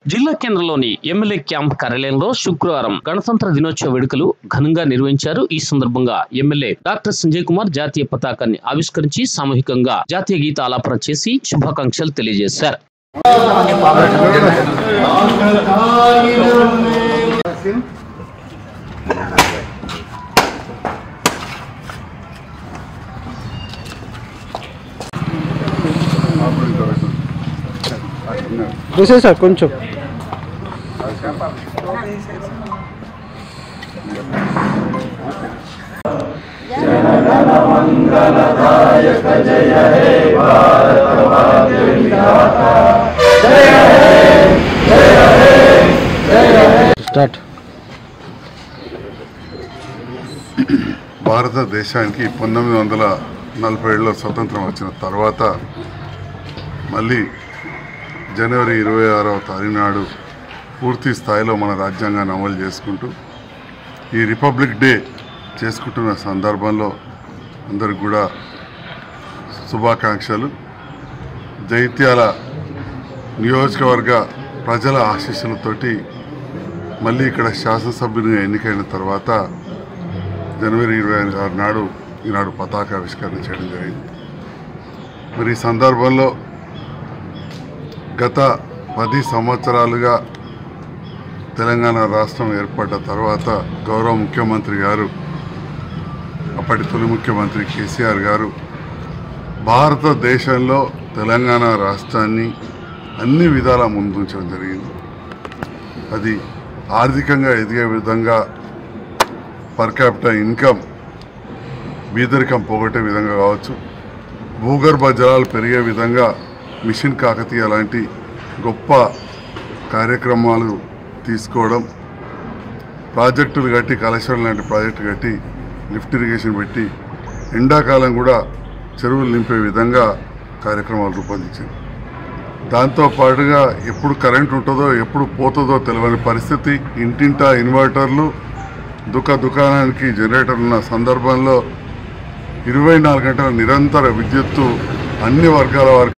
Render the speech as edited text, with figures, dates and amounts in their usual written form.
జిల్లా కేంద్రంలోని MLA camp కార్యాలయంలో శుక్రవారం గణతంత్ర దినోత్సవ వేడుకలు ఘనంగా నిర్వహించారు. ఈ సందర్భంగా ఎమ్మెల్యే డాక్టర్ సంజయ్ కుమార్ జాతీయ పతాకాన్ని ఆవిష్కరించి సామూహికంగా జాతీయ గీత ఆలాపన చేసి శుభాకాంక్షలు తెలియజేశారు. సార్ కొంచెం మంగళదాయక జయ హే భారత భాగ్య విధాత జయ హే జయ హే జయ హే. స్టార్ట్. భారతదేశానికి 1947లో స్వతంత్రం వచ్చిన తర్వాత మళ్ళీ జనవరి 26వ తారీఖు నాడు పూర్తి స్థాయిలో మన రాజ్యాంగాన్ని అమలు చేసుకుంటూ ఈ రిపబ్లిక్ డే చేసుకుంటున్న సందర్భంలో అందరికి కూడా శుభాకాంక్షలు. జైత్యాల నియోజకవర్గ ప్రజల ఆశీస్సులతోటి మళ్ళీ ఇక్కడ శాసనసభ్యునిగా ఎన్నికైన తర్వాత జనవరి 26 నాడు ఈనాడు పతాకావిష్కరణ చేయడం జరిగింది. మరి ఈ సందర్భంలో గత 10 సంవత్సరాలుగా తెలంగాణ రాష్ట్రం ఏర్పడ్డ తర్వాత గౌరవ ముఖ్యమంత్రి గారు, అప్పటి తొలి ముఖ్యమంత్రి కేసీఆర్ గారు భారతదేశంలో తెలంగాణ రాష్ట్రాన్ని అన్ని విధాలా ముందుంచడం జరిగింది. అది ఆర్థికంగా ఎదిగే విధంగా, పర్ క్యాపిటల్ ఇన్కమ్, బీదరికం పోగొట్టే విధంగా కావచ్చు, భూగర్భ జలాలు పెరిగే విధంగా మిషన్ కాకతీయ లాంటి గొప్ప కార్యక్రమాలు తీసుకోవడం, ప్రాజెక్టులు కట్టి, కాళేశ్వరం లాంటి ప్రాజెక్టు కట్టి, లిఫ్ట్ ఇరిగేషన్ పెట్టి ఎండాకాలం కూడా చెరువులు నింపే విధంగా కార్యక్రమాలు రూపొందించింది. దాంతోపాటుగా ఎప్పుడు కరెంట్ ఉంటుందో ఎప్పుడు పోతుందో తెలియని పరిస్థితి, ఇంటింటా ఇన్వర్టర్లు, దుకాణానికి జనరేటర్ ఉన్న సందర్భంలో 24 గంటల నిరంతర విద్యుత్తు అన్ని వర్గాల వారికి